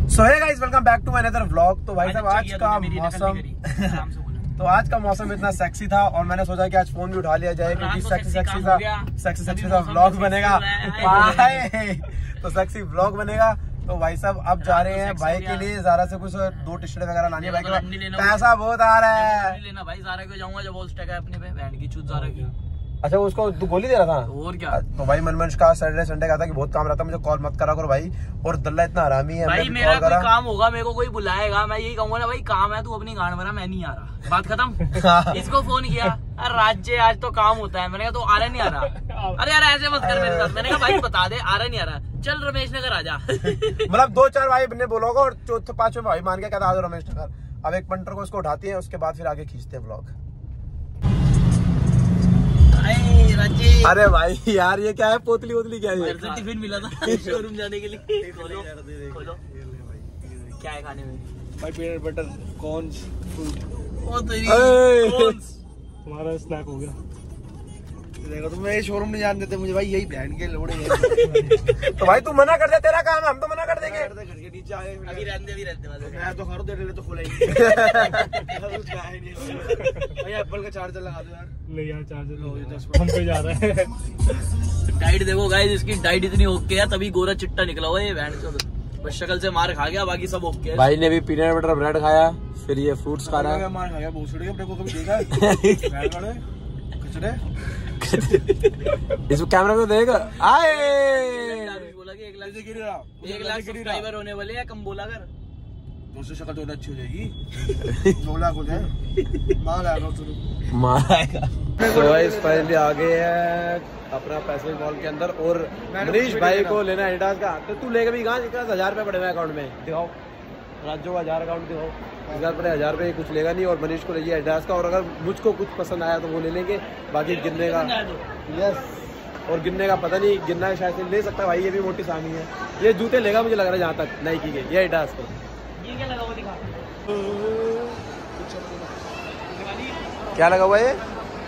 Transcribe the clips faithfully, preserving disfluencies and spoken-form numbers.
So hey guys, welcome back to another vlog. तो भाई साहब आज का मौसम तो आज का मौसम इतना सेक्सी था और मैंने सोचा कि आज फोन भी उठा लिया जाए क्योंकि सेक्सी सेक्सी सा सेक्सी सेक्सी सा व्लॉग बनेगा। तो सेक्सी व्लॉग बनेगा। तो भाई साहब अब जा रहे हैं भाई के लिए ज़ारा से कुछ दो टी शर्ट वगैरह लानी है। भाई के पैसा बहुत आ रहा है। लेना भाई ज़ारा को जाऊंगा जब वॉल्स टैग है अपने पे बैंड की चूत ज़ारा की। अच्छा उसको तू गोली दे रहा था और क्या। तो भाई मनमंश का सैटरडे संडे का था कि बहुत काम रहता है, मुझे कॉल मत करा करो भाई। और दल्ला इतना हरामी है भाई, मेरा कोई काम होगा मेरे को कोई बुलाएगा मैं यही कहूंगा ना भाई काम है तू अपनी गांड भरा, मैं नहीं आ रहा, बात खत्म। इसको फोन किया राज्य आज तो काम होता है, मैंने कहा तो आ रहा नहीं आ रहा। अरे यार ऐसे मत कर मेरे साथ, मैंने कहा भाई बता दे आ रहा नहीं आ रहा, चल रमेश नगर आ जा। मतलब दो चार भाई ने बोलोगा और चौथे पांचवें भाई मान के कहता आ जाओ रमेश नगर। अब एक पंटर को उसको उठाती है, उसके बाद फिर आगे खींचते हैं व्लॉग। अरे भाई यार ये क्या है, पोतली वोतली क्या है? टिफिन मिला था शोरूम जाने के लिए। खोलो खोलो क्या है खाने में? भाई पीनट बटर कॉर्न तुम्हारा स्नैक हो गया। देखो तुम ये शोरूम नहीं जान देते मुझे भाई, यही बहन के लोड़े हैं। तो भाई तू मना कर दे, तेरा काम है, हम तो मना कर देंगे। घर के नीचे आए अभी रहते अभी रहते मैं तो खरीद दे तो खोला ही भाई। एप्पल का चार्जर लगा दो यार। नहीं यार चार्जर हम पे जा रहा है। डाइट देखो गाइस, इसकी डाइट इतनी ओके है तभी गोरा चिट्टा निकला हुआ ये बैंड से। बस शक्ल से मार खा गया, बाकी सब ओके है। भाई ने भी पीनट बटर ब्रेड खाया, फिर ये फ्रूट्स खा रहा है। मार खा गया भूसड़ी अपने को कभी देखा है? कचड़े इस कैमरा में देख आए बोला कि एक लाख से गिर रहा एक लाख सब्सक्राइबर होने वाले हैं, कम बोला कर दोस्तों शक्ल तो अच्छी हो जाएगी। दो लाख हो जाए माल आएगा माल आएगा। तो गाइस फाइनली आ गए हैं अपना पैसिफिक मॉल के अंदर और मनीष भाई को लेना है एडिडास का। तो तू लेके भी कहाँ हजार रुपए पड़े हुए अकाउंट में, दिखाओ राज्यों का हजार अकाउंट दिखाओ। हजार रुपये हजार रुपये कुछ लेगा नहीं और मनीष को लीजिए एडिडास का। और अगर मुझको कुछ पसंद आया तो वो ले लेंगे, बाकी गिनने का यस और गिनने का पता नहीं, गिनना शायद से ले सकता है भाई, ये भी मोटी सामी है। ये जूते लेगा मुझे लग रहा है जहाँ तक नाइकी के, ये एडिडास को। क्या लगा हुआ है?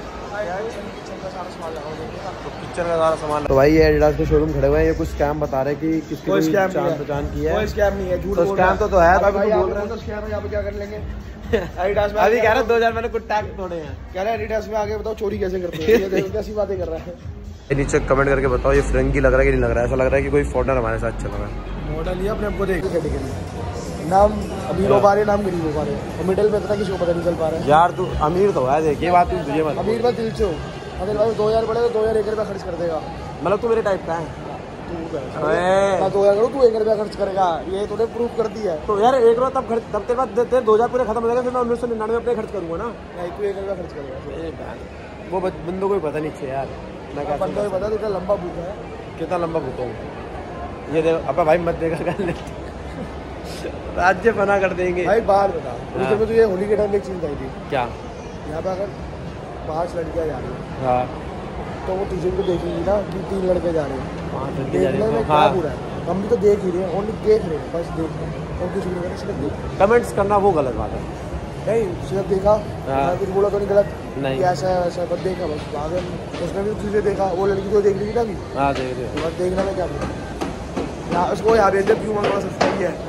किचन का सारा सामान। तो भाई ये एडिडास के शोरूम खड़े हुए हैं, ये कुछ स्कैम बता रहे हैं कि किसकी जान पहचान की है। कोई स्कैम नहीं है, झूठ बोल रहा है। तो, तो है तो भाई बोल रहे हैं तो स्कैम है, यहाँ पे क्या कर लेंगे? एडिडास में अभी कह रहा है दो हजार मैंने कुछ टैग तोड़े हैं, कह रहा है एडिडास में आगे बताओ चोरी कैसे करते हैं। ये कैसी बातें कर रहा है? नीचे कमेंट करके बताओ ये फिरंगी लग रहा है कि नहीं लग रहा है। ऐसा लग रहा है कि कोई फॉरनर हमारे साथ चल रहा है। मॉडल ही अपने आपको देख नाम अमीर हो पा रहे नाम गरीब हो पा रहे और मिडिल में पता किसी को पता नहीं चल पा रहा है। यार तू अमीर तो है, देखिए बात तू तुझे मत अमीर बात दिल से हो। अगर भाई दो हजार पड़े तो दो हजार एक रुपया खर्च कर देगा। मतलब तू मेरे टाइप का है, तू दो हजार करो तू एक रुपया खर्च करेगा, ये तूने प्रूफ कर दिया है। तो यार एक रुपया तब खर्च तब तेरे पास तेरे दो हजार पूरे खत्म हो जाएगा, फिर मैं उन्नीस सौ निन्यानवे अपने खर्च करूंगा ना। नहीं तू एक रुपया खर्च करेगा, वो बंदों को पता नहीं चाहिए यार। मैं बंदों को पता कितना लंबा भूखा है, कितना लंबा भूखा हूँ। ये देखो अब भाई मत देखा कर राज्य बना कर देंगे भाई। बाहर बता हाँ। तो ये होली के टाइम एक चीज आई थी क्या, यहाँ पे अगर पांच लड़कियाँ जा रही है हाँ तो वो तुझे भी देखेंगी ना कि तीन लड़के जा रहे हैं, पांच लड़के जा रहे हैं। हाँ बुरा है, हम भी तो देख ही रहे हैं, ओनली देख रहे हैं, बस देख रहे हैं और कुछ नहीं, सिर्फ देख। कमेंट्स करना वो गलत बात है, नहीं सिर्फ देखा कुछ बोला तो नहीं गलत नहीं, ऐसा है वैसा बस देखा बस। आगे उसने भी तुझे देखा, वो लड़की को देख ली ना भी हाँ देख रहे बस, देखना में क्या बोला उसको यहाँ भेज दे प्यूमा थोड़ा सस्ता ही है।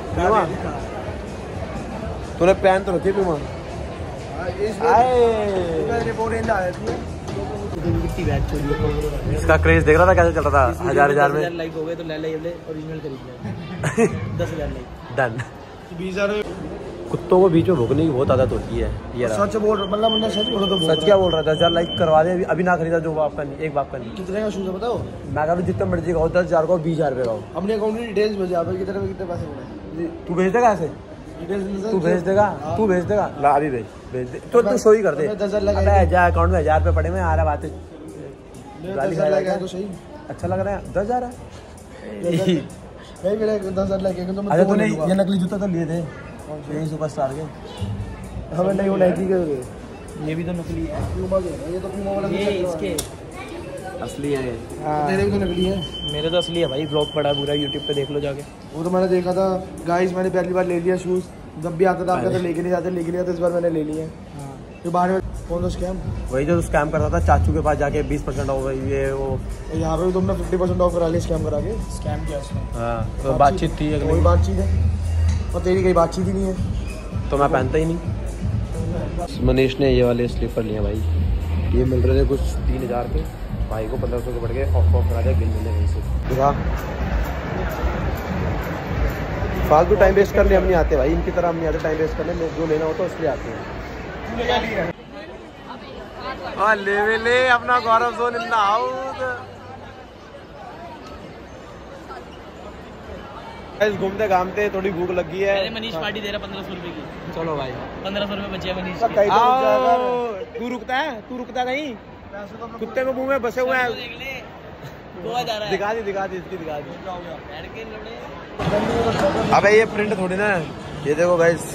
तूने पहन तो रखी प्यूमा इसका क्रेज देख रहा था कैसे चल रहा था। हजार हजार में लाइक हो गए तो ले ले ओरिजिनल खरीद ले। दस हजार लाइक डन। बीस हजार कुत्तों को बीच में भोगने की बहुत आदत होती है। ये सच बोल रहा मतलब सच बोल रहा तो सच क्या बोल रहा था? दस हजार लाइक करवा दे अभी ना खरीदा जो बाप का नहीं, एक बाप का नहीं। कितने का शूज है बताओ? मैं कह जितना मर्जी का दस हजार का बीस हजार रुपये का। अपने अकाउंट में डिटेल्स भेजा कितने कितने पैसे मिले तू भेज देगा ऐसे? तू भेज देगा तू भेज देगा ला अभी भेज भेज दे तो तू शो ही कर दे। हजार अकाउंट में हजार रुपये पड़े में आ रहा बात है तो सही अच्छा लग रहा है। दस हजार है दस हजार लगे। अच्छा तूने ये नकली जूता तो लिए थे यही सुपरस्टार के? हमें नहीं वो नाइकी के, ये भी तो नकली है। ये तो प्यूमा वाला ये इसके असली है। तेरे भी तो नकली है। मेरे तो असली है भाई, ब्लॉग पड़ा है पूरा यूट्यूब पे देख लो जाके। वो तो मैंने देखा था गाइस, मैंने पहली बार ले लिया शूज, जब भी आता था आपका तो लेके नहीं जाते, लेके नहीं जाते, इस बार मैंने ले लिया। फिर बाहर में कौन सा स्कैम? वही जो स्कैम करता था चाचू के पास जाके बीस परसेंट ऑफ ये वो। यहाँ पे भी तुमने फिफ्टी परसेंट ऑफ करा लिया स्कैम करा के। स्कैम क्या उसमें? हाँ तो बातचीत थी, वही बातचीत है। और तेरी कहीं बातचीत ही नहीं है तो मैं पहनता ही नहीं। मनीष ने ये वाले स्लीपर लिए भाई, ये मिल रहे थे कुछ तीन हज़ार के, भाई को पंद्रह सौ के बढ़ गए, ऑफ ऑफ करा दिया गिन मिलने कहीं से। दिखा फालतू टाइम वेस्ट करने हम नहीं आते भाई, इनकी तरह हम नहीं आते टाइम वेस्ट करने, जो लेना होता है उसलिए आते हैं। हाँ ले वे ले अपना गौरव जोन इन द हाउस। घूमते घामते थोड़ी भूख लगी है। मनीष पार्टी दे रहा पंद्रह सौ रुपए की। चलो भाई पंद्रह सौ रुपए बचे हैं मनीष। तू रुकता है तू रुकता नहीं, कुत्ते के मुंह में बसे हुए हैं। दिखा दी दिखा दी इसकी दिखा दी। अबे ये प्रिंट थोड़ी ना, ये देखो गाइस।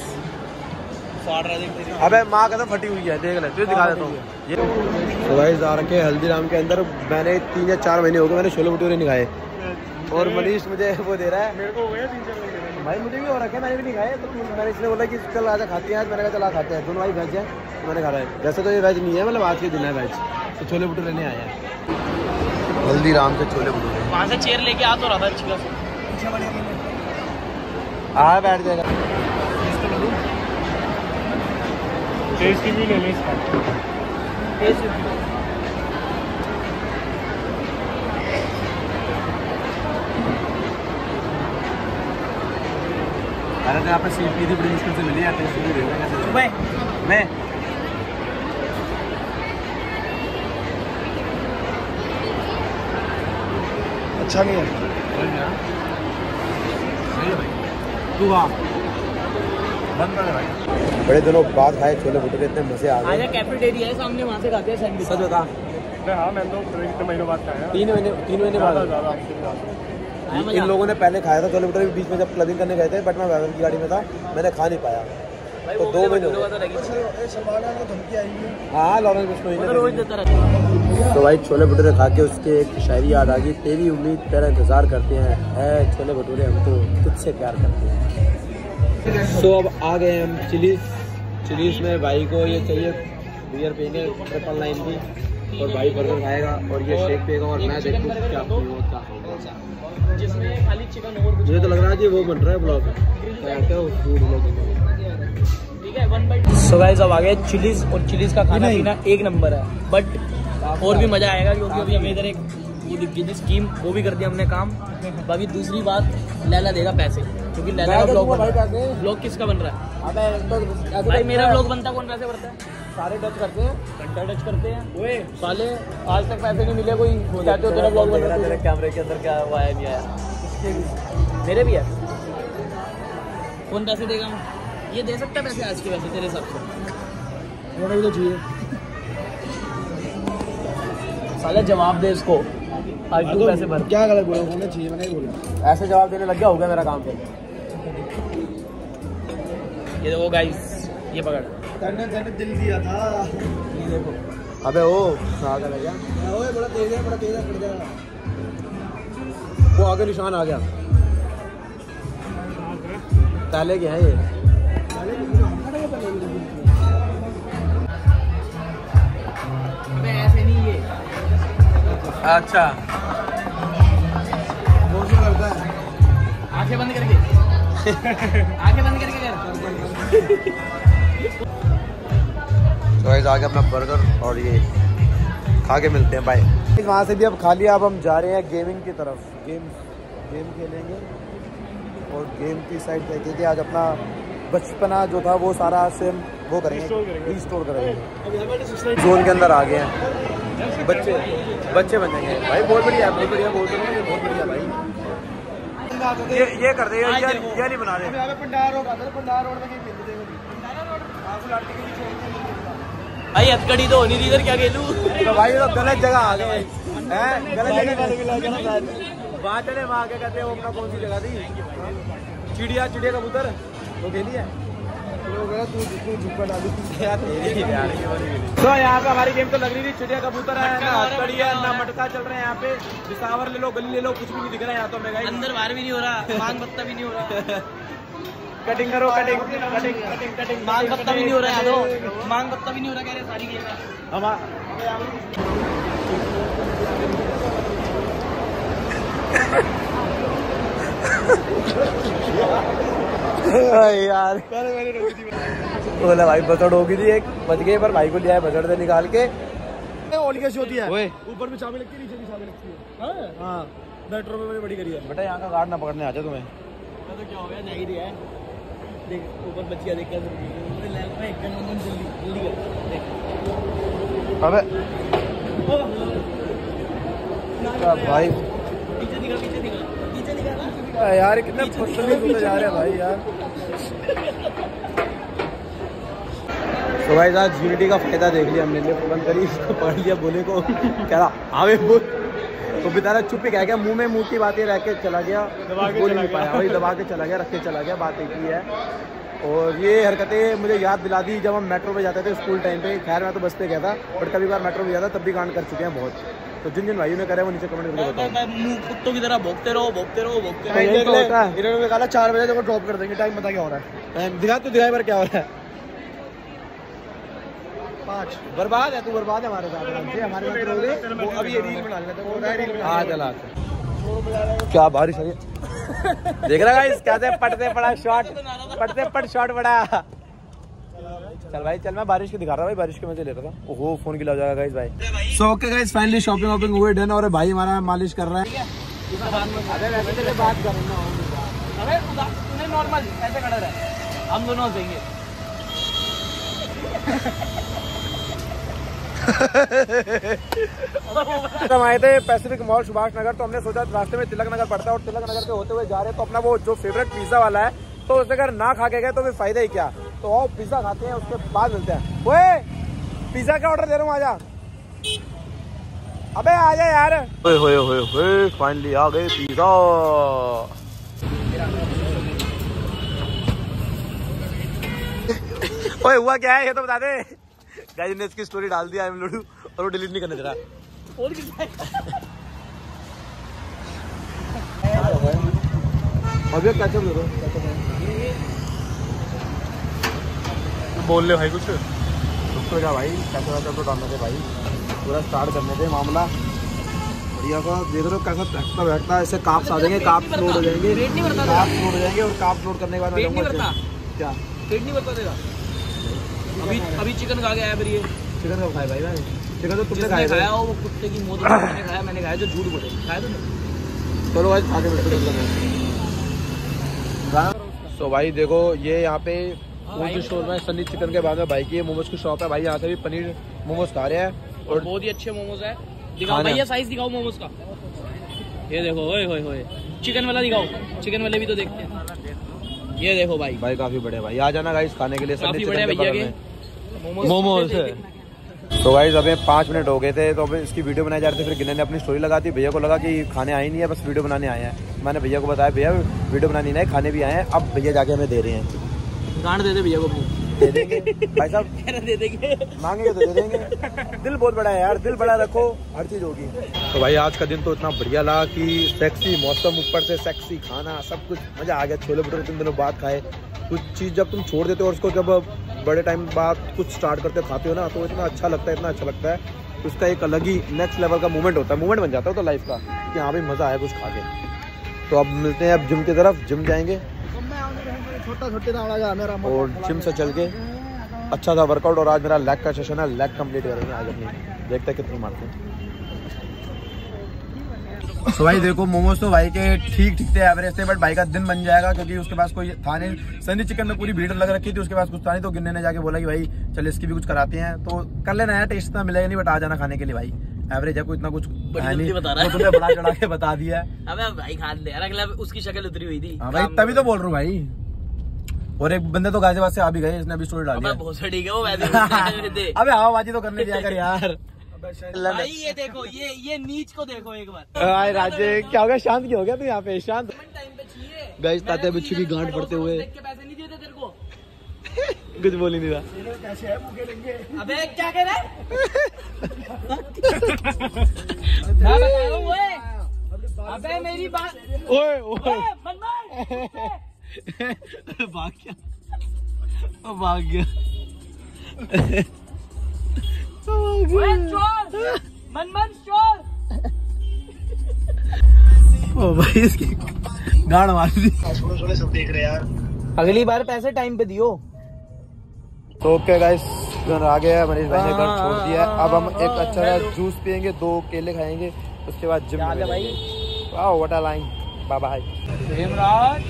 अबे माँ कसम फटी हुई है, देख ले, तुझे दिखा देता हूँ। ये तो गाइस आ रखे हल्दीराम के अंदर, मैंने तीन या चार महीने हो गए मैंने छोले भटूरे नहीं खाए, और मनीष मुझे वो दे रहा है। मेरे को हो गया तीन चार महीने भाई, मुझे भी हो रखा है, मैंने भी नहीं खाए। तो मैंने इसने बोला कि चल आजा खाते हैं आज, मैंने कहा चला खाते हैं। दोनों भाई वेज है, मैंने खा रहा है। वैसे तो ये वेज नहीं है, मतलब आज के दिन है वेज, तो छोले भटूरे लेने आए हैं हल्दीराम के छोले भटूरे। वहाँ से चेयर लेके आ तो रहा था अच्छी खासी। हाँ बैठ जाएगा। टेस्टी भी ले ले इसका। अरे तो यहाँ पे सीट थी बड़ी मुश्किल से मिली है, टेस्ट भी दे देंगे सुबह मैं। अच्छा नहीं है तू वहाँ बंद कर भाई। बड़े दिनों बाद खाए छोले भटूरे, इतने मजे आ गए। कैफेटेरिया है सामने, वहाँ से खाते हैं सैंडविच। सच बता। हाँ मैं तो तीन महीनों बाद खाया। तीन महीने तीन महीने बाद इन लोगों ने पहले खाया था छोले भटूरे, बीच में जब क्लबिंग करने गए थे, बट मैं वैगन की गाड़ी में था, मैंने खा नहीं पाया। तो दो महीने हाँ लॉरेंस तो भाई छोले भटूरे खा के उसके एक शायरी याद आ गई, तेरी उम्मीद तेरा इंतजार करते हैं, है छोले भटूरे हम तो तुझसे प्यार करते हैं। तो अब आ गए हम चिलीज। चिलीज में भाई को ये चाहिए बियर पीने ट्रिपल नाइन की, और भाई बर्गर खाएगा और ये शेक पिएगा, और मैं देखूँ क्या होगा। जिसमें खाली चिकन और कुछ। मुझे तो लग रहा है कि वो बन रहा है blog, food blog. So guys अब आ गए चिलीज, और चिलीज का खाना पीना एक नंबर है, बट और भी मजा आएगा क्योंकि अभी हमें इधर एक वो दिख गई स्कीम, वो भी कर दिया हमने काम। अभी दूसरी बात, लैला देगा पैसे, क्योंकि लैला का ब्लॉग बन रहा है। ब्लॉग किसका बन रहा है भाई? मेरा ब्लॉग बनता कौन पैसे भरता है? सारे टच करते हैं, घंटा टच करते हैं। ओए साले आज तक पैसे नहीं मिले, कोई कहते हो तेरा ब्लॉग बन रहा है, तेरे कैमरे के अंदर क्या हुआ है नहीं आया। मेरे भी है, कौन पैसे देगा? ये दे सकता है पैसे आज के? वैसे तेरे हिसाब से होना भी तो चाहिए। साले जवाब दे इसको, आज तू पैसे भर। क्या गलत बोला? होना चाहिए, मैंने बोला। ऐसे जवाब देने लग गया, हो गया मेरा काम। फिर ये देखो गाइस, ये पकड़, तन्ने तन्ने दिल दिया था। ये देखो। अबे ओ आगे लग गया, ओए बड़ा तेज है, बड़ा तेज है, पड़ जाएगा। वो आगे निशान आ गया, ताले के हैं ये। ऐसे नहीं ये। अच्छा करता है, आंखें बंद करके आंखें बंद करके कर। तो गाइस आगे अपना बर्गर और ये खा के मिलते हैं, बाय। वहाँ से भी अब खा लिया, अब हम जा रहे हैं गेमिंग की तरफ। गेम गेम खेलेंगे, और गेम की साइड देखते थे। आज अपना बचपना जो था वो सारा से वो करेंगे, रिस्टोर करेंगे। जोन के अंदर आ गए हैं, बच्चे बच्चे बन जाएंगे भाई। बहुत बढ़िया बहुत बढ़िया बोल रहे हैं, बहुत बढ़िया भाई। ये ये कर दे, ये ये नहीं बना दे। भाई हथकड़ी तो होनी थी इधर, क्या खेलूं? तो भाई तो गलत जगह आ गए हैं, गलत जगह। बात चढ़े वहाँ क्या कहते हैं वो, अपना कौन सी जगह थी? चिड़िया चिड़िया कबूतर वो खेली है। तो यहाँ पे हमारी गेम तो लग रही थी, चिड़िया कबूतर है ना, हथकड़ी है ना, मटका चल रहा है यहाँ पे। बिसावर ले लो, गली ले लो, कुछ भी नहीं दिख रहा है यहाँ तो। मैं अंदर बाहर भी नहीं हो रहा, मांग पत्ता भी नहीं हो रहा। कटिंग करो, कटिंग कटिंग कटिंग कटिंग मांग पत्ता भी नहीं हो रहा है, तो मांग पत्ता भी नहीं हो रहा, कह रहे सारी गेम यार बोला भाई बजट होगी थी एक बच गई, पर भाई को लिया है बजट से निकाल के। और कैसी होती है, ऊपर में चाबी लगती है, नीचे भी चाबी लगती है। हाँ मेट्रो में मैंने बड़ी करी है। बेटा यहाँ का गार्ड ना पकड़ने आ जाए तुम्हें। तो क्या हो गया, जा ही रही है। देख ऊपर बच गया, देख क्या जल्दी जल्दी कर। अबे भाई पीछे दिखा, पीछे दिखा, पीछे दिखा ना यार, कितने बदतमीज होते जा रहे हैं भाई यार। तो भाई आज यूनिटी का फायदा देख लिया हमने, फोन करी इसको पढ़ लिया, बोले को कह रहा आवे बोल, तो बेचारा चुप ही कह गया, मुंह में मुंह की बातें रह के चला गया, बोल नहीं पाया, वही दबा के चला गया, रख के चला गया, बात एक ही है। और ये हरकतें मुझे याद दिला दी जब हम मेट्रो पे जाते थे स्कूल टाइम पे। खैर मैं तो बस पे गया था, बट कभी बार मेट्रो पे जाता तब भी कांड कर चुके हैं बहुत। तो जिन जिन भाइयों ने करे वो नीचे कमेंट करके बताओ। मुंह कुत्तों की तरह भोंकते रहो, भोंकते रहो, भोंकते रहो। इन्होंने कहा चार बजे जब ड्रॉप कर देंगे, टाइम पता क्या हो रहा है, दिखा तो दिखाई पर क्या हो रहा है। पाँच बर्बाद है, तू बर्बाद है हमारे साथ, हमारे साथ अभी ये रील बना लेना। हाँ चला क्या बारिश है देख रहा गाइस, कैसे पटते पड़ा शॉट, पटते पट शॉट पड़ा। चल भाई चल, मैं बारिश की दिखा रहा भाई, बारिश के मजे ले रहा था। ओहो फोन गिला हो जाएगा गाइस भाई। So okay guys, finally shopping wopping हुए डन, और भाई हमारा मालिश कर रहा है। अरे बात कर नॉर्मल ऐसे खड़ा रहा, हम दोनों देंगे। हम आए थे पैसिफिक मॉल सुभाष नगर, तो हमने सोचा रास्ते में तिलक नगर पड़ता है, और तिलक नगर से होते हुए जा रहे हैं, तो अपना वो जो फेवरेट पिज्जा वाला है, तो उसे अगर ना खा के गए तो फिर फायदा ही क्या। तो आओ पिज्जा खाते हैं, उसके बाद मिलते हैं। ओए पिज्जा का ऑर्डर दे रहा हूँ, आजा। अबे आजा यार। ओए होए होए होए, फाइनली आ गए पिज्जा। ओए हुआ क्या है ये तो बता दे। गाइस ने इसकी स्टोरी डाल दिया, आई एम लड्डू, और वो डिलीट नहीं करने दे रहा। और कितना अभी कैचअप दे दो, बोल ले भाई कुछ। उसको क्या भाई, कैचअप वैचअप तो डालना थे भाई, पूरा स्टार्ट करने थे मामला बढ़िया सा। देख रहे हो कैसा बैठता बैठता ऐसे काप्स आ जाएंगे, काप्स लोड हो जाएंगे, काप्स लोड हो जाएंगे, और काप्स लोड करने के बाद क्या पेट नहीं भरता तेरा। अभी अभी चिकन खा के आया फिर ये। चिकन कब खाया भाई? मैंने चिकन तो तुमने खाया खाया वो कुत्ते की मौत मैंने खाया, मैंने खाया जो झूठ बोले, खाया तुमने। चलो भाई खा के बैठो। सो भाई देखो ये यहाँ पे जो शोरूम है सनी चिकन के बाद में भाई की ये मोमोज की शॉप है भाई, यहाँ से भी पनीर मोमोज खा रहे हैं, और बहुत ही अच्छे मोमोज है। दिखाओ भैया साइज दिखाओ मोमोज का, ये देखो। ओए होए होए, चिकन वाला दिखाओ, चिकन वाले भी तो देखते हैं। ये देखो भाई, भाई काफी बड़े भाई, आ जाना गाइस खाने के लिए काफी बड़े भैया के मोमोज। तो गाइस अभी पाँच मिनट हो गए थे, तो अभी इसकी वीडियो बनाई जा रही थी, फिर गिन्ने ने अपनी स्टोरी लगा दी। भैया को लगा कि खाने आए नहीं है, बस वीडियो बनाने आए हैं। मैंने भैया को बताया भैया वीडियो बनानी नहीं, खाने भी आए हैं। अब भैया जाके हमें दे रहे हैं, गांड दे दे भैया को अपनी। दे देंगे भाई साहब, दे देंगे, मांगेंगे तो दे देंगे। दिल बहुत बड़ा है यार, दिल बड़ा रखो, हर चीज होगी। तो भाई आज का दिन तो इतना बढ़िया लगा कि सेक्सी मौसम, ऊपर से सेक्सी खाना, सब कुछ मजा आ गया। छोले भटूरे तीन दिनों बाद खाए। कुछ चीज़ जब तुम छोड़ देते हो और उसको जब बड़े टाइम बाद कुछ स्टार्ट करते खाते हो ना, तो इतना अच्छा लगता है, इतना अच्छा लगता है। उसका एक अलग ही नेक्स्ट लेवल का मोमेंट होता है, मोमेंट बन जाता है तो लाइफ का, कि हाँ भाई मज़ा आया कुछ खा के। तो अब मिलते हैं अब जिम की तरफ, जिम जाएंगे और जिम से चल के अच्छा सा वर्कआउट। और आज मेरा लेग का सेशन है, लेग कंप्लीट करेंगे आज अपनी, देखते हैं कितनी मारते हैं। तो भाई देखो मोमोज तो भाई के ठीक ठीक थे, एवरेज थे, बट भाई का दिन बन जाएगा क्योंकि उसके पास कोई था नहीं। सनी चिकन में पूरी भीड़ लग रखी थी, उसके पास कुछ था नहीं, तो गिन्ने ने जाके बोला कि भाई चल इसकी भी कुछ कराते हैं, तो कर लेना है। टेस्ट इतना मिलेगा नहीं, बट आ जाना खाने के लिए भाई। एवरेज है, कोई इतना कुछ है नहीं, बता रहा है। तो तुमने बड़ा चढ़ा के बता दिया। अबे भाई खा ले यार, अगला उसकी शक्ल उतरी हुई थी। हाँ भाई तभी तो बोल रहा हूँ भाई। और एक बंदे तो गाजियाबाद से आ भी गए, इसने अभी स्टोरी डाली है। अबे हवाबाजी तो करने दिया कर यार। भाई ये देखो, ये ये नीच को देखो एक बार। हाय राजे, क्या हो गया? शांत क्यों हो गया तू यहाँ पे? शांत गाइस, ताते बिच्छू की गांठ पड़ते हुए पैसे नहीं देते तेरे को, कुछ बोल ही नहीं रहा। अबे क्या कह रहा है? मैं बता रहा हूँ, अबे मेरी बात। ओए ओए भाग गया, भाग गया। चोर, मनमन चोर। ओ भाई इसकी गाड़ मार दी। सब देख रहे यार। अगली बार पैसे टाइम पे दियो। तो ओके गाइस, आ गया मनीष भाई ने घर छोड़ दिया। अब हम एक अच्छा सा जूस पियेंगे, दो केले खाएंगे, उसके बाद जिम में भाई। वाह what a line, bye bye Hemraj.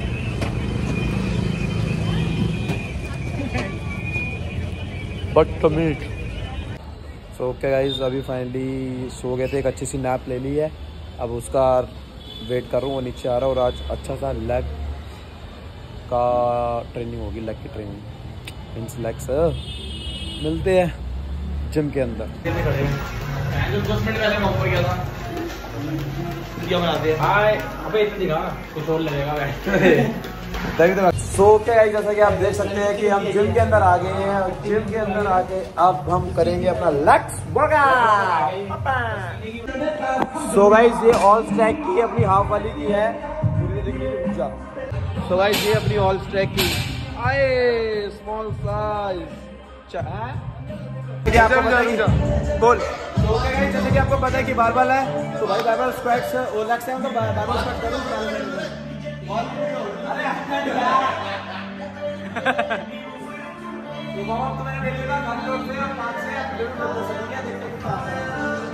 बदतमीज। सो ओके गाइस, अभी फाइनली सो गए थे, एक अच्छी सी नैप ले ली है। अब उसका वेट कर रहा हूँ, वो नीचे आ रहा है। और आज अच्छा सा लेग का ट्रेनिंग होगी, लेग की ट्रेनिंग मीन्स लेग्स। मिलते हैं जिम के अंदर। सो क्या गाइस, जैसा कि आप देख सकते हैं कि हम जिम के अंदर आ गए हैं। और जिम के अंदर आके अब हम करेंगे अपना लेग्स वर्कआउट। सो गाइस, ये ऑल स्ट्रैक की अपनी हाफ वाली की है। सो गाइस, ये अपनी ऑल स्ट्रैक की आए स्मॉल साइज आपको पता है बोल। तो क्या गाइस, जैसे कि आपको पता है कि बारबल है, तो भाई बारबल स्क्वाट्स और लेग्स हैं, तो बारबल स्क्वाट करो। तो वार्म अप तो मैंने ले लिया, खाली लोग से पांच से किलोमीटर हो सकेगा, देखते कितना आता है।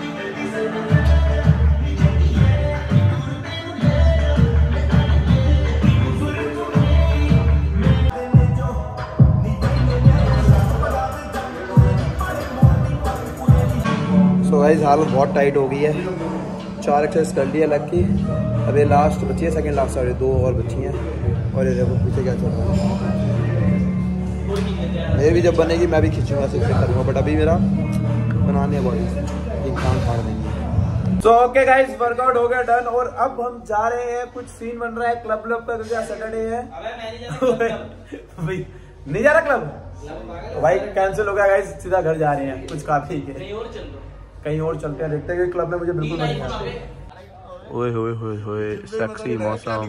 तो गाइस, हालत बहुत टाइट हो गई है। चार एक्सरसाइज कर ली है लेग की, अब ये लास्ट बची है, सेकंड लास्ट साढ़े दो और बची हैं। और ये देखो पीछे क्या चल रहा है। मेरी भी जब बनेगी मैं भी खींचूंगा, सिक्स पैक करूँगा, बट अभी मेरा बनाने है बॉडी, इंसान फाड़ देंगे। सो ओके गाइस, वर्कआउट हो गया डन। और अब हम जा रहे हैं, कुछ सीन बन रहा है क्लब क्लब का, क्योंकि आज सैटरडे है। भाई नहीं जा रहा क्लब, तो भाई कैंसिल हो गया गाइस, सीधा घर जा रहे हैं। कुछ काफी है, कहीं और चलते हैं, देखते हैं कि क्लब में मुझे बिल्कुल नहीं आता। ओए होए होए होए, सेक्सी मौसम।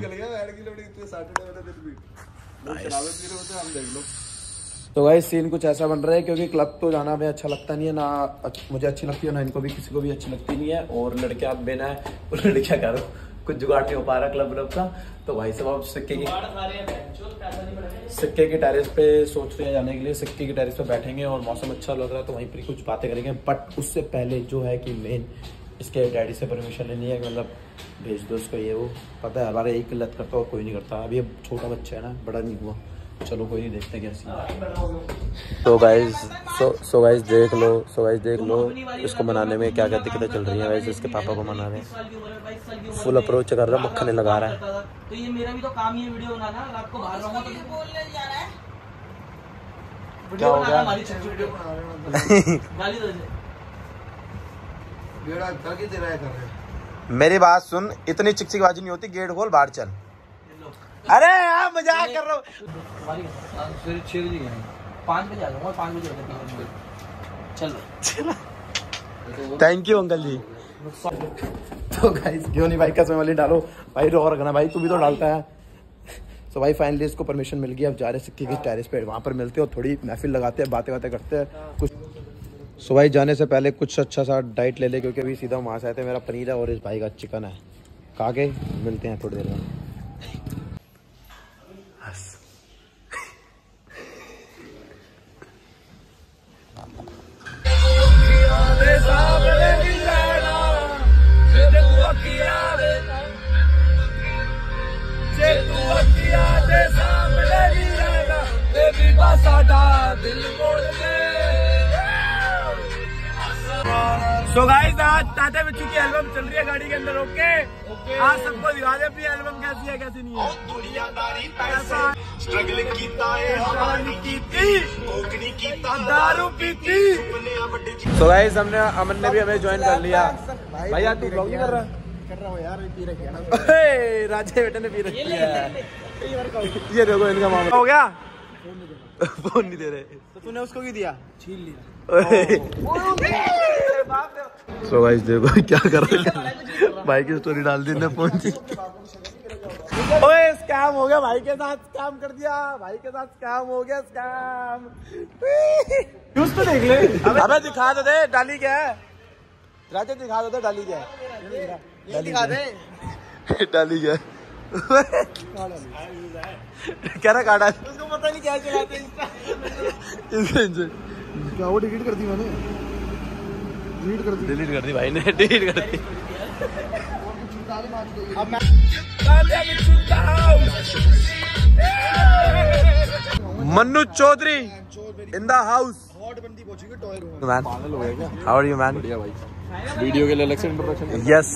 तो गाइस, सीन कुछ ऐसा बन रहा है, क्योंकि क्लब तो जाना हमें अच्छा लगता नहीं है, ना मुझे अच्छी लगती है, ना इनको भी, किसी को भी अच्छी लगती नहीं है। और लड़कियां आप बेना है, और लड़कियां करो कुछ जुगाड़ नहीं हो पा रहा क्लब व्लब का। तो भाई साहब, सिक्के की सिक्के के टेरेस पे सोच रहे हैं जाने के लिए। सिक्के के टेरेस पे बैठेंगे और मौसम अच्छा लग रहा है, तो वहीं पर कुछ बातें करेंगे। बट उससे पहले जो है कि मेन इसके डैडी से परमिशन लेनी है, मतलब भेज दो उसको, ये वो पता है हमारे एक किल्लत करता और कोई नहीं करता। अभी अब छोटा बच्चा है ना, बड़ा नहीं हुआ, चलो कोई नहीं, देखते क्या सीन। तो गाइस सो सो गाइस देख लो सो गाइस देख लो इसको मनाने में क्या क्या दिक्कतें चल रही हैं। गाइस इसके पापा को मना रहे हैं, फुल अप्रोच कर रहा है, मक्खन लगा रहा है। तो ये मेरा भी तो काम ही है वीडियो बनाना, रात को बाहर रहूंगा तो बोलने जा रहा है, वीडियो बनाना, हमारी छोटी वीडियो गाली दो दे। बेड़ा घर की तरह कर रहे। मेरी बात सुन, इतनी चिकचिकबाजी नहीं होती, गेट खोल बाहर चल। अरे यार मजाक कर रहा हूँ। छह बजे गए, पाँच बजे आ जाऊंगा, पाँच बजे चलो। Thank you uncle ji. तो गाइस, क्यों नहीं भाई कसम वाली डालो भाई, रो रखना भाई, तू भी तो डालता है। तो भाई फाइनली इसको परमिशन मिल गई, अब जा रहे सिक्की की टेरेस पे, वहाँ पर मिलते हो, थोड़ी महफिल लगाते हैं, बातें बातें करते हैं कुछ। सो भाई जाने से पहले कुछ अच्छा सा डाइट ले ले, क्योंकि अभी सीधा वहाँ से आए थे। मेरा पनीर है और इस भाई का चिकन है। खा के मिलते हैं थोड़ी देर में। सो गाइस, आज टाटा बिच्छू की एल्बम चल रही है गाड़ी के अंदर। ओके ओके, आज सबको दिखा दे अपनी एल्बम कैसी है कैसी नहीं है। स्ट्रगल कीता है, हमारी कीती, ओकनी कीता, दारू पीती। सो गाइस, हमने अमन ने भी हमें ज्वाइन कर लिया। भाई यार तू ब्लॉग नहीं कर रहा? कर रहा हूं यार, पी रखी है ना। राजे बेटे ने पी रखी है। ये देखो इनका मामला हो गया। फोन नहीं दे रहे, तो तूने उसको क्यों दिया? छीन लिया। सो गाइस देखो क्या कर रहे हैं, भाई की स्टोरी डाल दी ने फोन की। ओए स्कैम हो गया, भाई के साथ स्कैम कर दिया, भाई के साथ स्कैम हो गया, स्कैम। न्यूज़ तो देख ले। अबे दिखा दो दे डाली क्या है, राजे दिखा दो दे डाली क्या है, दिखा दे डाली क्या है। क्या ना काटा उसको पता नहीं क्या चलाते क्या वो डिलीट कर दी मैंने, डिलीट कर दी डिलीट कर दी भाई ने, डिलीट कर दी। Mannu Chaudhary in the house. पागल हो गया क्या? How are you man? बढ़िया भाई, वीडियो के लिए अलग से introduction. Yes.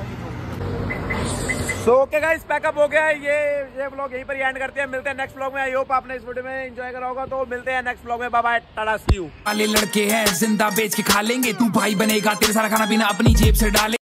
So okay guys, pack up हो गया है। ये ये व्लॉग यहीं पर एंड करते हैं। मिलते हैं नेक्स्ट व्लॉग में। आई होप आपने इस वीडियो में एंजॉय करा होगा। तो मिलते हैं नेक्स्ट व्लॉग में। Bye bye, tata, see you. वाले लड़के हैं जिंदा बेच के खा लेंगे, तू भाई बनेगा तेरे सारा खाना पीना अपनी जेब से डाले।